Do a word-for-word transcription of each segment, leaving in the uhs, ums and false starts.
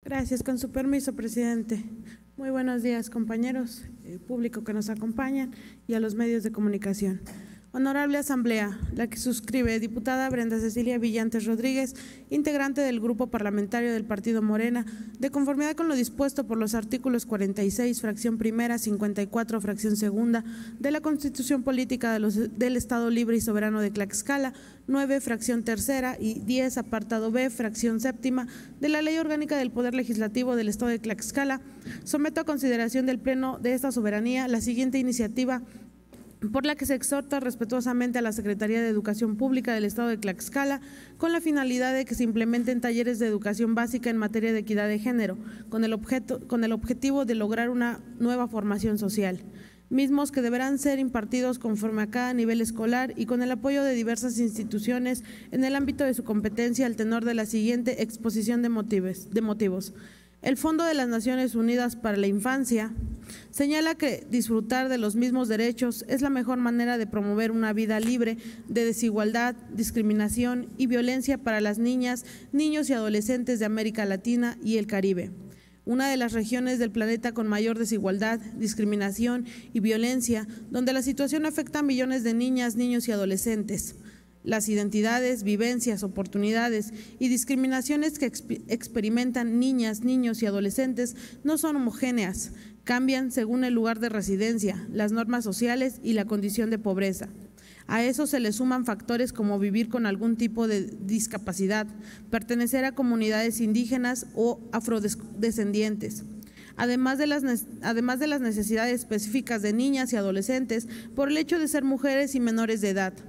Gracias. Con su permiso, presidente. Muy buenos días, compañeros, el público que nos acompañan y a los medios de comunicación. Honorable Asamblea, la que suscribe, diputada Brenda Cecilia Villantes Rodríguez, integrante del Grupo Parlamentario del Partido Morena, de conformidad con lo dispuesto por los artículos cuarenta y seis, fracción primera, cincuenta y cuatro, fracción segunda, de la Constitución Política de los, del Estado Libre y Soberano de Tlaxcala, nueve, fracción tercera y diez, apartado B, fracción séptima, de la Ley Orgánica del Poder Legislativo del Estado de Tlaxcala, someto a consideración del Pleno de esta soberanía la siguiente iniciativa por la que se exhorta respetuosamente a la Secretaría de Educación Pública del Estado de Tlaxcala con la finalidad de que se implementen talleres de educación básica en materia de equidad de género, con el, objeto, con el objetivo de lograr una nueva formación social, mismos que deberán ser impartidos conforme a cada nivel escolar y con el apoyo de diversas instituciones en el ámbito de su competencia al tenor de la siguiente exposición de motivos. De motivos. El Fondo de las Naciones Unidas para la Infancia señala que disfrutar de los mismos derechos es la mejor manera de promover una vida libre de desigualdad, discriminación y violencia para las niñas, niños y adolescentes de América Latina y el Caribe, una de las regiones del planeta con mayor desigualdad, discriminación y violencia, donde la situación afecta a millones de niñas, niños y adolescentes. Las identidades, vivencias, oportunidades y discriminaciones que exp- experimentan niñas, niños y adolescentes no son homogéneas, cambian según el lugar de residencia, las normas sociales y la condición de pobreza. A eso se le suman factores como vivir con algún tipo de discapacidad, pertenecer a comunidades indígenas o afrodescendientes. Además de, las, además de las necesidades específicas de niñas y adolescentes por el hecho de ser mujeres y menores de edad.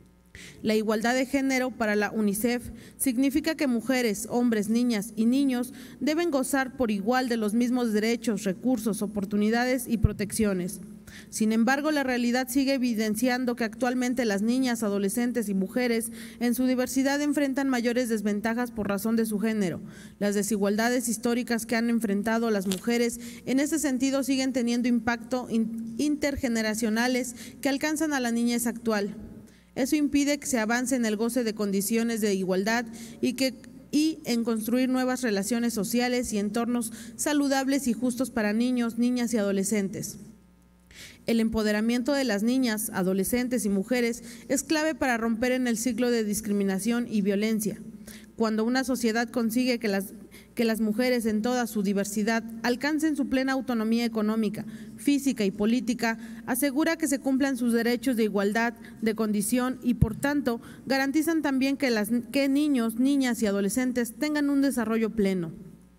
La igualdad de género para la UNICEF significa que mujeres, hombres, niñas y niños deben gozar por igual de los mismos derechos, recursos, oportunidades y protecciones. Sin embargo, la realidad sigue evidenciando que actualmente las niñas, adolescentes y mujeres en su diversidad enfrentan mayores desventajas por razón de su género. Las desigualdades históricas que han enfrentado las mujeres en ese sentido siguen teniendo impacto intergeneracionales que alcanzan a la niñez actual. Eso impide que se avance en el goce de condiciones de igualdad y, que, y en construir nuevas relaciones sociales y entornos saludables y justos para niños, niñas y adolescentes. El empoderamiento de las niñas, adolescentes y mujeres es clave para romper en el ciclo de discriminación y violencia. Cuando una sociedad consigue que las, que las mujeres en toda su diversidad alcancen su plena autonomía económica, física y política, asegura que se cumplan sus derechos de igualdad, de condición y, por tanto, garantizan también que, las, que niños, niñas y adolescentes tengan un desarrollo pleno.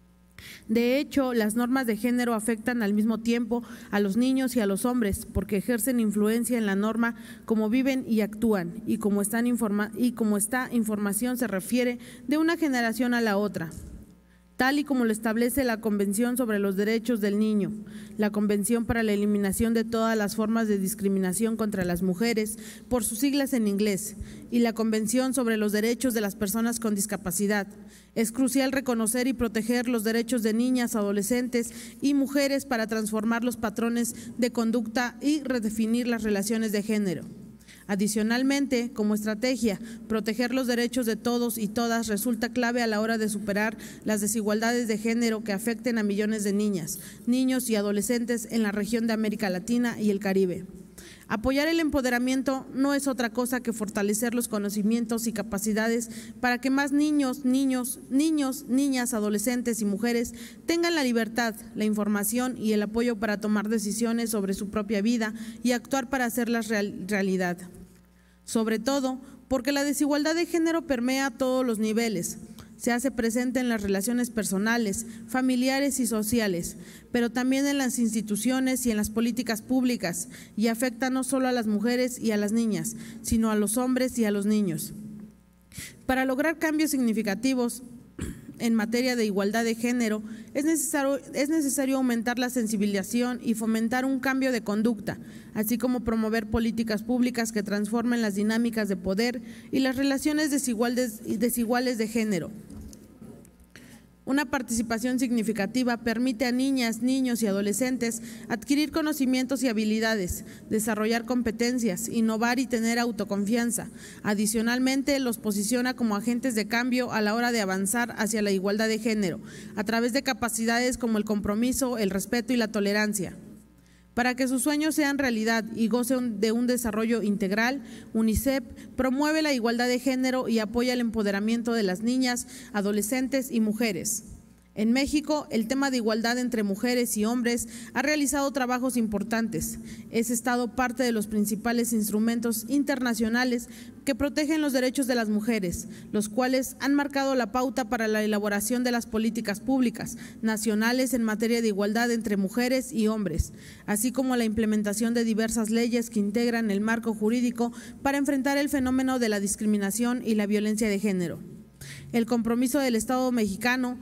De hecho, las normas de género afectan al mismo tiempo a los niños y a los hombres porque ejercen influencia en la norma como viven y actúan y como, están informa- y como esta información se refiere de una generación a la otra, tal y como lo establece la Convención sobre los Derechos del Niño, la Convención para la Eliminación de todas las formas de discriminación contra las mujeres, por sus siglas en inglés, y la Convención sobre los Derechos de las Personas con Discapacidad. Es crucial reconocer y proteger los derechos de niñas, adolescentes y mujeres para transformar los patrones de conducta y redefinir las relaciones de género. Adicionalmente, como estrategia, proteger los derechos de todos y todas resulta clave a la hora de superar las desigualdades de género que afecten a millones de niñas, niños y adolescentes en la región de América Latina y el Caribe. Apoyar el empoderamiento no es otra cosa que fortalecer los conocimientos y capacidades para que más niños, niños, niños, niñas, adolescentes y mujeres tengan la libertad, la información y el apoyo para tomar decisiones sobre su propia vida y actuar para hacerlas real, realidad. Sobre todo, porque la desigualdad de género permea a todos los niveles. Se hace presente en las relaciones personales, familiares y sociales, pero también en las instituciones y en las políticas públicas, y afecta no solo a las mujeres y a las niñas, sino a los hombres y a los niños. Para lograr cambios significativos en materia de igualdad de género, es necesario, es necesario aumentar la sensibilización y fomentar un cambio de conducta, así como promover políticas públicas que transformen las dinámicas de poder y las relaciones desiguales, desiguales de género. Una participación significativa permite a niñas, niños y adolescentes adquirir conocimientos y habilidades, desarrollar competencias, innovar y tener autoconfianza. Adicionalmente, los posiciona como agentes de cambio a la hora de avanzar hacia la igualdad de género, a través de capacidades como el compromiso, el respeto y la tolerancia. Para que sus sueños sean realidad y gocen de un desarrollo integral, UNICEF promueve la igualdad de género y apoya el empoderamiento de las niñas, adolescentes y mujeres. En México, el tema de igualdad entre mujeres y hombres ha realizado trabajos importantes. Es estado parte de los principales instrumentos internacionales que protegen los derechos de las mujeres, los cuales han marcado la pauta para la elaboración de las políticas públicas nacionales en materia de igualdad entre mujeres y hombres, así como la implementación de diversas leyes que integran el marco jurídico para enfrentar el fenómeno de la discriminación y la violencia de género. El compromiso del Estado mexicano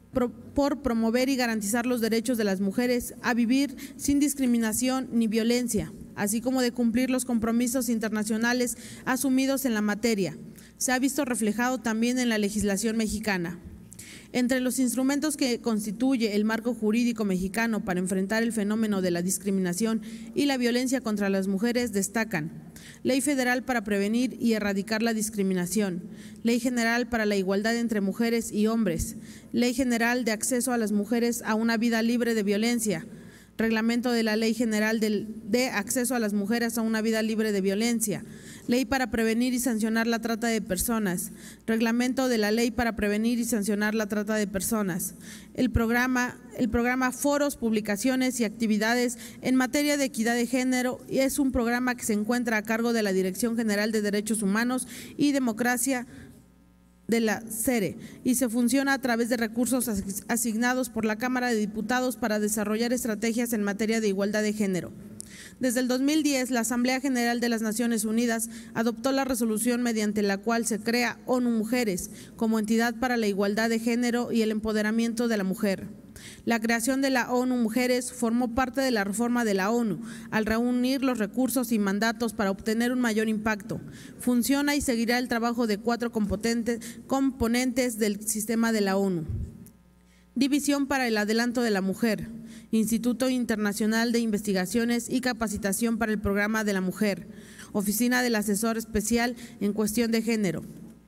por promover y garantizar los derechos de las mujeres a vivir sin discriminación ni violencia, así como de cumplir los compromisos internacionales asumidos en la materia, se ha visto reflejado también en la legislación mexicana. Entre los instrumentos que constituye el marco jurídico mexicano para enfrentar el fenómeno de la discriminación y la violencia contra las mujeres destacan: Ley Federal para prevenir y erradicar la discriminación, Ley General para la igualdad entre mujeres y hombres, Ley General de acceso a las mujeres a una vida libre de violencia, Reglamento de la Ley General de acceso a las mujeres a una vida libre de violencia, Ley para prevenir y sancionar la trata de personas, Reglamento de la Ley para prevenir y sancionar la trata de personas, el programa, el programa Foros, Publicaciones y Actividades en materia de equidad de género, y es un programa que se encuentra a cargo de la Dirección General de Derechos Humanos y Democracia de la C E R E y se funciona a través de recursos asignados por la Cámara de Diputados para desarrollar estrategias en materia de igualdad de género. Desde el dos mil diez, la Asamblea General de las Naciones Unidas adoptó la resolución mediante la cual se crea ONU Mujeres como entidad para la igualdad de género y el empoderamiento de la mujer. La creación de la ONU Mujeres formó parte de la reforma de la ONU, al reunir los recursos y mandatos para obtener un mayor impacto. Funciona y seguirá el trabajo de cuatro componentes del sistema de la ONU. División para el Adelanto de la Mujer, Instituto Internacional de Investigaciones y Capacitación para el Programa de la Mujer, Oficina del Asesor Especial en Cuestión de Género,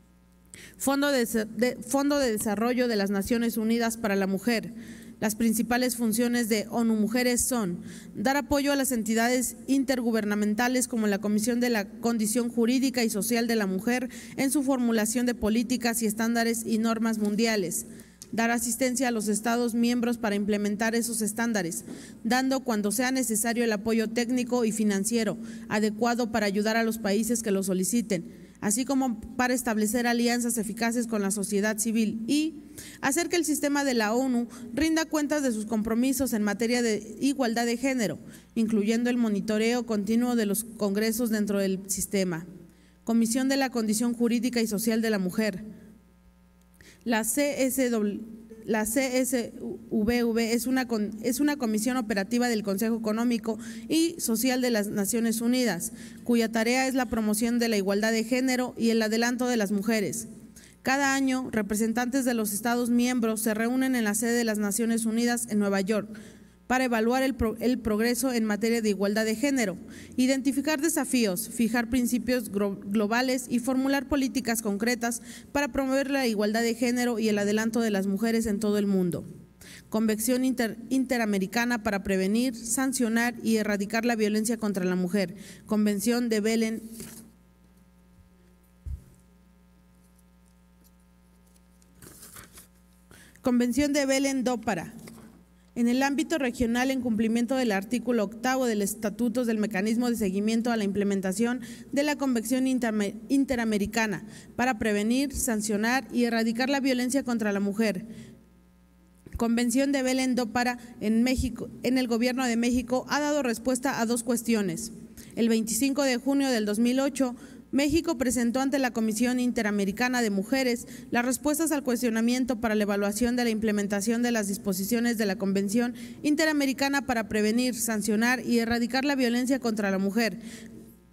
Fondo de, de, Fondo de Desarrollo de las Naciones Unidas para la Mujer. Las principales funciones de ONU Mujeres son dar apoyo a las entidades intergubernamentales como la Comisión de la Condición Jurídica y Social de la Mujer en su formulación de políticas y estándares y normas mundiales, dar asistencia a los Estados miembros para implementar esos estándares, dando cuando sea necesario el apoyo técnico y financiero adecuado para ayudar a los países que lo soliciten, así como para establecer alianzas eficaces con la sociedad civil y hacer que el sistema de la ONU rinda cuentas de sus compromisos en materia de igualdad de género, incluyendo el monitoreo continuo de los congresos dentro del sistema. Comisión de la Condición Jurídica y Social de la Mujer. La C S W, la C S V V es una, es una comisión operativa del Consejo Económico y Social de las Naciones Unidas, cuya tarea es la promoción de la igualdad de género y el adelanto de las mujeres. Cada año, representantes de los Estados miembros se reúnen en la sede de las Naciones Unidas en Nueva York para evaluar el, pro, el progreso en materia de igualdad de género, identificar desafíos, fijar principios globales y formular políticas concretas para promover la igualdad de género y el adelanto de las mujeres en todo el mundo. Convención Inter, Interamericana para prevenir, sancionar y erradicar la violencia contra la mujer. Convención de Belén. Convención de Belén do Pará. En el ámbito regional, en cumplimiento del artículo octavo del Estatuto del Mecanismo de Seguimiento a la Implementación de la Convención Interamericana para prevenir, sancionar y erradicar la violencia contra la mujer. Convención de Belén do Pará en México, en el Gobierno de México ha dado respuesta a dos cuestiones. El veinticinco de junio del dos mil ocho, México presentó ante la Comisión Interamericana de Mujeres las respuestas al cuestionamiento para la evaluación de la implementación de las disposiciones de la Convención Interamericana para prevenir, sancionar y erradicar la violencia contra la mujer.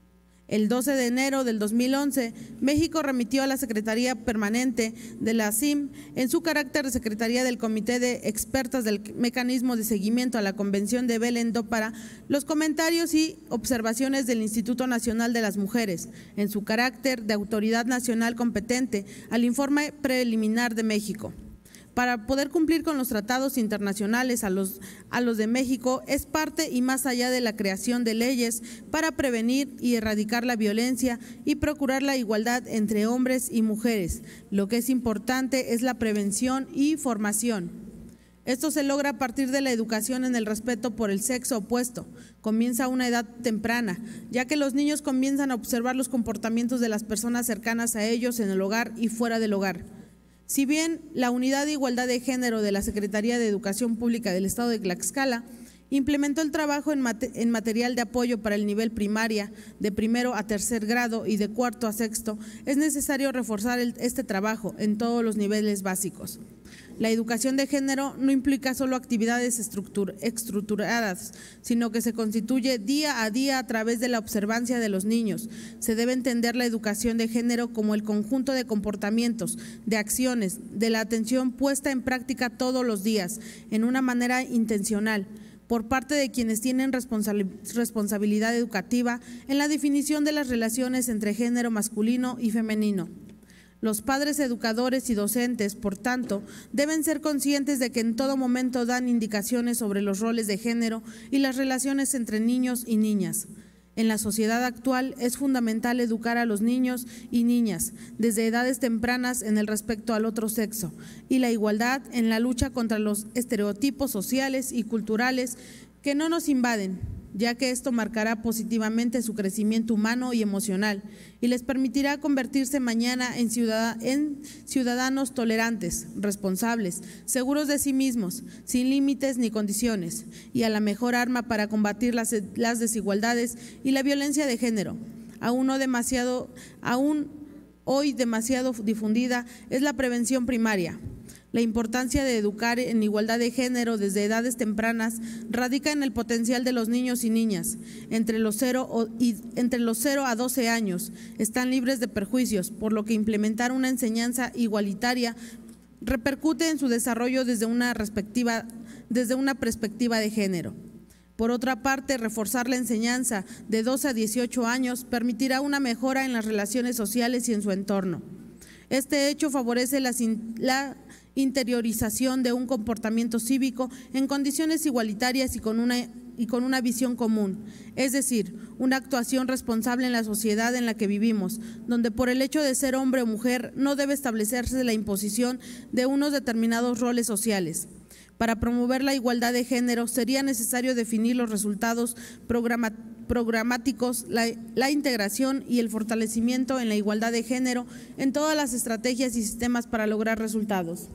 El doce de enero del dos mil once, México remitió a la Secretaría Permanente de la C I M, en su carácter de Secretaría del Comité de Expertas del Mecanismo de Seguimiento a la Convención de Belén do Pará, los comentarios y observaciones del Instituto Nacional de las Mujeres, en su carácter de autoridad nacional competente al informe preliminar de México. Para poder cumplir con los tratados internacionales a los, a los de México es parte y más allá de la creación de leyes para prevenir y erradicar la violencia y procurar la igualdad entre hombres y mujeres. Lo que es importante es la prevención y formación. Esto se logra a partir de la educación en el respeto por el sexo opuesto. Comienza a una edad temprana, ya que los niños comienzan a observar los comportamientos de las personas cercanas a ellos en el hogar y fuera del hogar. Si bien la Unidad de Igualdad de Género de la Secretaría de Educación Pública del Estado de Tlaxcala implementó el trabajo en, mate, en material de apoyo para el nivel primaria, de primero a tercer grado y de cuarto a sexto, es necesario reforzar el, este trabajo en todos los niveles básicos. La educación de género no implica solo actividades estructuradas, sino que se constituye día a día a través de la observancia de los niños. Se debe entender la educación de género como el conjunto de comportamientos, de acciones, de la atención puesta en práctica todos los días, en una manera intencional, por parte de quienes tienen responsabilidad educativa en la definición de las relaciones entre género masculino y femenino. Los padres educadores y docentes, por tanto, deben ser conscientes de que en todo momento dan indicaciones sobre los roles de género y las relaciones entre niños y niñas. En la sociedad actual es fundamental educar a los niños y niñas desde edades tempranas en el respecto al otro sexo y la igualdad en la lucha contra los estereotipos sociales y culturales que no nos invaden, ya que esto marcará positivamente su crecimiento humano y emocional y les permitirá convertirse mañana en, ciudad, en ciudadanos tolerantes, responsables, seguros de sí mismos, sin límites ni condiciones, y a la mejor arma para combatir las, las desigualdades y la violencia de género. Aún no demasiado, aún hoy demasiado difundida es la prevención primaria. La importancia de educar en igualdad de género desde edades tempranas radica en el potencial de los niños y niñas. Entre los cero, y, entre los cero a doce años están libres de perjuicios, por lo que implementar una enseñanza igualitaria repercute en su desarrollo desde una, respectiva, desde una perspectiva de género. Por otra parte, reforzar la enseñanza de doce a dieciocho años permitirá una mejora en las relaciones sociales y en su entorno. Este hecho favorece la, la interiorización de un comportamiento cívico en condiciones igualitarias y con una y con una visión común, es decir, una actuación responsable en la sociedad en la que vivimos, donde por el hecho de ser hombre o mujer no debe establecerse la imposición de unos determinados roles sociales. Para promover la igualdad de género sería necesario definir los resultados programa, programáticos, la, la integración y el fortalecimiento en la igualdad de género en todas las estrategias y sistemas para lograr resultados.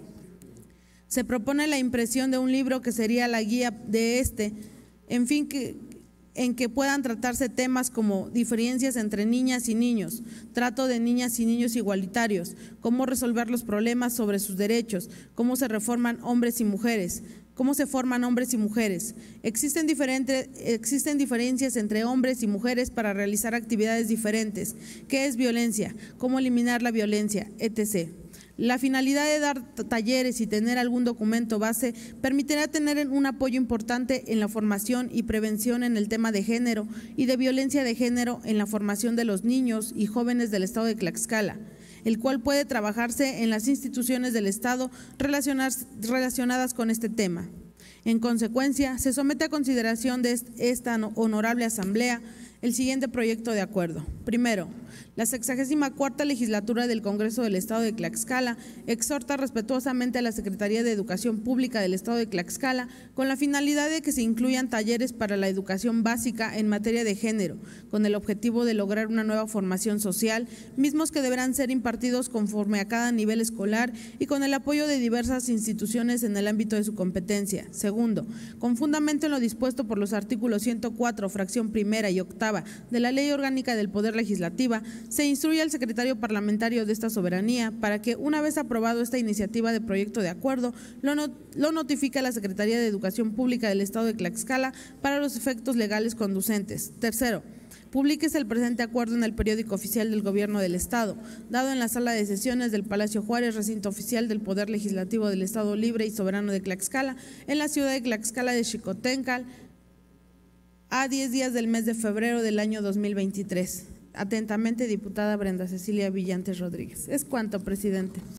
Se propone la impresión de un libro que sería la guía de este, en fin que, en que puedan tratarse temas como diferencias entre niñas y niños, trato de niñas y niños igualitarios, cómo resolver los problemas sobre sus derechos, cómo se reforman hombres y mujeres, cómo se forman hombres y mujeres. Existen, diferentes, existen diferencias entre hombres y mujeres para realizar actividades diferentes. ¿Qué es violencia? ¿Cómo eliminar la violencia? etcétera. La finalidad de dar talleres y tener algún documento base permitirá tener un apoyo importante en la formación y prevención en el tema de género y de violencia de género en la formación de los niños y jóvenes del Estado de Tlaxcala, el cual puede trabajarse en las instituciones del Estado relacionadas con este tema. En consecuencia, se somete a consideración de esta honorable Asamblea el siguiente proyecto de acuerdo. Primero, la sexagésima cuarta legislatura del Congreso del Estado de Tlaxcala exhorta respetuosamente a la Secretaría de Educación Pública del Estado de Tlaxcala con la finalidad de que se incluyan talleres para la educación básica en materia de género, con el objetivo de lograr una nueva formación social, mismos que deberán ser impartidos conforme a cada nivel escolar y con el apoyo de diversas instituciones en el ámbito de su competencia. Segundo, con fundamento en lo dispuesto por los artículos ciento cuatro, fracción primera y octava de la Ley Orgánica del Poder Legislativa, se instruye al secretario parlamentario de esta soberanía para que, una vez aprobado esta iniciativa de proyecto de acuerdo, lo, not lo notifique a la Secretaría de Educación Pública del Estado de Tlaxcala para los efectos legales conducentes. Tercero, Publíquese el presente acuerdo en el periódico oficial del Gobierno del Estado, dado en la sala de sesiones del Palacio Juárez, recinto oficial del Poder Legislativo del Estado Libre y Soberano de Tlaxcala, en la ciudad de Tlaxcala de Xicoténcal, a diez días del mes de febrero del año dos mil veintitrés. Atentamente, diputada Brenda Cecilia Villantes Rodríguez. Es cuanto, presidente.